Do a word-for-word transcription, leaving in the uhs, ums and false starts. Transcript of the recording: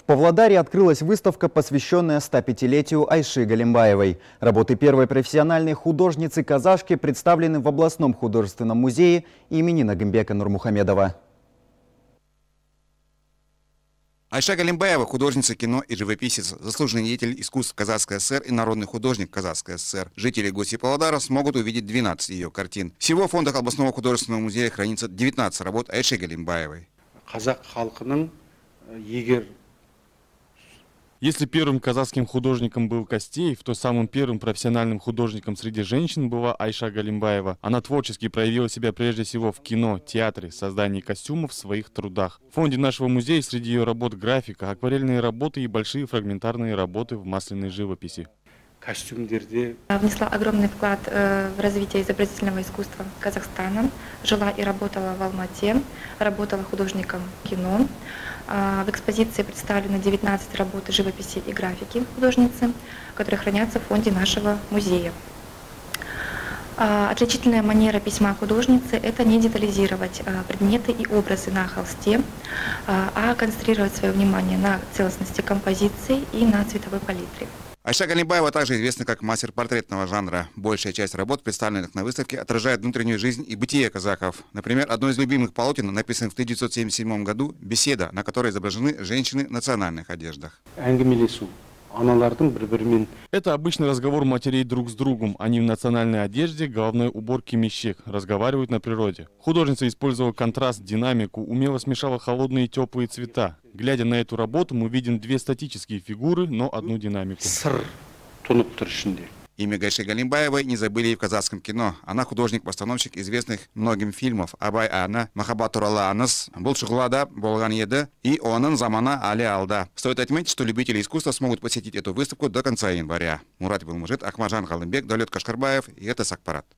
В Павлодаре открылась выставка, посвященная стопятилетию Айши Галимбаевой. Работы первой профессиональной художницы-казашки представлены в областном художественном музее имени Нагымбека Нурмухамедова. Айша Галимбаева – художница кино и живописец, заслуженный деятель искусств Казахской ССР и народный художник Казахской ССР. Жители и гости Павлодара смогут увидеть двенадцать ее картин. Всего в фондах областного художественного музея хранится девятнадцать работ Айши Галимбаевой. Если первым казахским художником был Костеев, то самым первым профессиональным художником среди женщин была Айша Галимбаева. Она творчески проявила себя прежде всего в кино, театре, создании костюмов в своих трудах. В фонде нашего музея среди ее работ графика, акварельные работы и большие фрагментарные работы в масляной живописи. Внесла огромный вклад в развитие изобразительного искусства Казахстана. Жила и работала в Алмате, работала художником кино. В экспозиции представлены девятнадцать работ живописи и графики художницы, которые хранятся в фонде нашего музея. Отличительная манера письма художницы – это не детализировать предметы и образы на холсте, а концентрировать свое внимание на целостности композиции и на цветовой палитре. Айша Галимбаева также известна как мастер портретного жанра. Большая часть работ, представленных на выставке, отражает внутреннюю жизнь и бытие казахов. Например, одно из любимых полотен, написанных в тысяча девятьсот семьдесят седьмом году, «Беседа», на которой изображены женщины в национальных одеждах. Это обычный разговор матерей друг с другом. Они в национальной одежде, головной уборке мещек, разговаривают на природе. Художница использовала контраст, динамику, умело смешала холодные и теплые цвета. Глядя на эту работу, мы видим две статические фигуры, но одну динамику. Имя Айши Галимбаевой не забыли и в казахском кино. Она художник-постановщик известных многим фильмов «Абай Ана», «Махаббат туралы аңыз», «Бұл шұғылада болған еді» и «Оның замана әлі алда». Стоит отметить, что любители искусства смогут посетить эту выставку до конца января. Мурат Билмужит, Ахмажан Галымбек, Даулет Кашкарбаев, и это Сакпарат.